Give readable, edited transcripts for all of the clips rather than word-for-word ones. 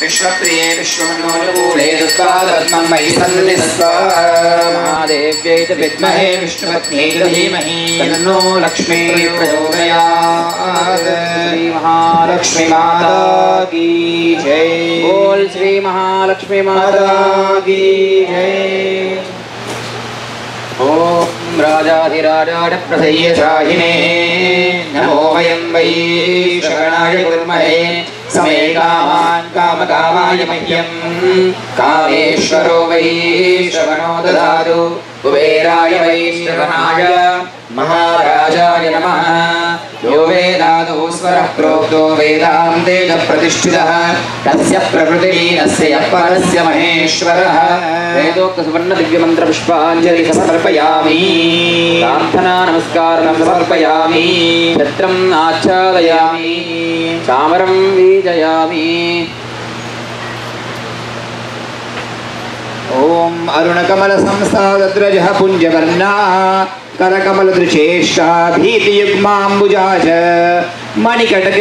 विश्वप्रिये विश्वमनोनुकूले तत्पादपद्मं मयि सन्निधत्स्व महादेव्यै च विद्महे विष्णुपत्न्यै च धीमहि तन्नो लक्ष्मी प्रचोदयात्। श्री महालक्ष्मी माता की जय। बोल श्री महालक्ष्मी माता की जय। ओम राजाधिराजाय प्रसय्यशाहिने नमो वयं वै श्रवणाय कुर्महे समे कामान् कामकामाय मह्यं कामेश्वरो वै श्रवणो ददातु कुबेराय वै श्रवणाय महाराजाय नमः। यो वेदादौ स्वरः प्रोक्तो वेदान्ते च प्रतिष्ठितः तस्य प्रकृतिलीनस्य यः परस्य महेश्वरः। वेदोक्त सुवर्ण दिव्य मंत्र पुष्पांजलि समर्पयामि। प्रार्थना नमस्कारं समर्पयामि। छत्रम् आच्छादयामि चामरं वीजयामि। ओम अरुणकमल संस्थाद्रजः पुंजवर्णा करकमलदृशेष्टा भीतियुग्माम्बुजा च मणिकटक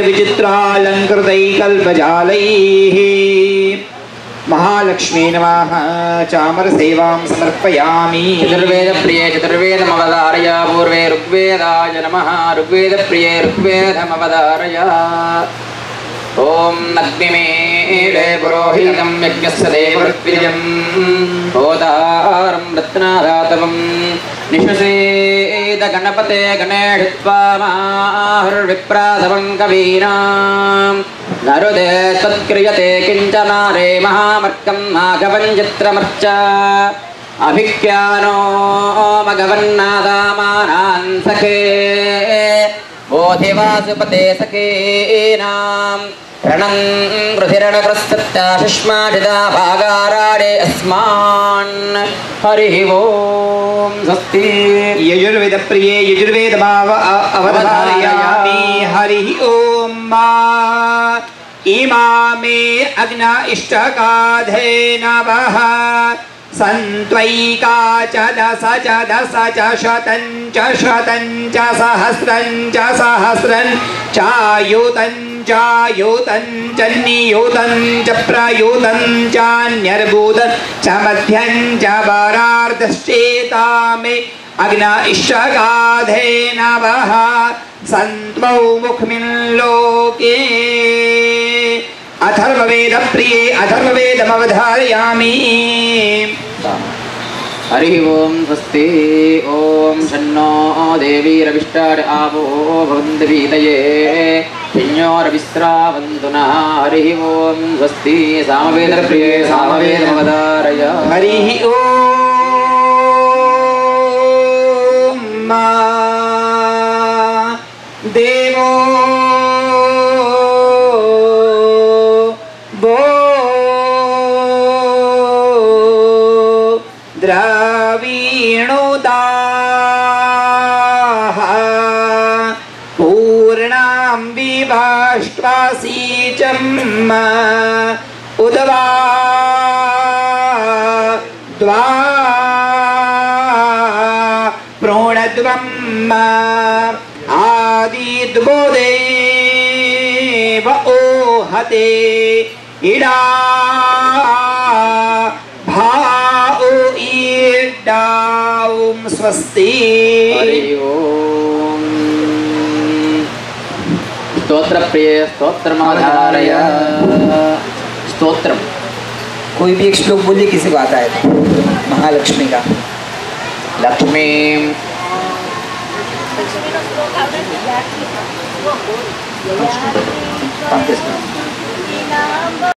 विचित्रालङ्कृतैकल्पजालैः। महालक्ष्मी नमः। चामर सेवां समर्पयामि। चतुर्वेद प्रिये चतुर्वेदमवधारय पूर्वे ऋग्वेदाय नमः। ऋग्वेद प्रिये ऋग्वेदमवधारय। ओम अग्निमीळे पुरोहितं यज्ञस्य देवऋत्विजं होतारं रत्नाधातवं निशसेद गणपते गणेशत्वा माहुर्विप्राधवं कवीनां नरुदे तत्क्रियते किञ्चनारे महामर्कं माघवं चित्रमर्च अभिज्ञानो मघवन्नादामानां सखे बोधिवासुपते सखेनां रणं रुधिरणप्रस्तत्ता सुष्मादिता भागाराडे अस्मान्। हरिः ओम स्वस्ति। यजुर्वेद प्रिये यजुर्वेदमाव अवधारयामि। हरिः ओम मा इमामे अग्ना इष्टकाधे नवः सन्त्वैका च दश शतं च सहस्रं च सहस्रं चायुतं च नियुतं च प्रयुतं चान्यर्बुदं च मध्यं च वरार्धश्चेतामे अग्ना इष्टगाधे नवः सन्त्वौ मुखमिन् लोके। अथर्ववेद प्रिये अथर्ववेदमवधारयामि। हरिः ओम स्वस्ति। ओम शन्नो देवी रविष्टार आवो भवन्तु वीतये पिञ्जोरविस्रावन्तु नः। हरिः ओम स्वस्ति। सामवेद प्रिये सामवेदमवधारय। हरिः ओम देवो द्रवीणुदाः पूर्णां विभाष्ट्वासीचम् उद्वा द्वा प्रोणद्वम् आदिद्वोदेव ओहते इडा ओम स्वस्ति। स्तोत्र प्रिय स्तोत्रमाधारय। स्तोत्रम कोई भी एक श्लोक बोलिए, किसी को आता है तो। महालक्ष्मी का लक्ष्मी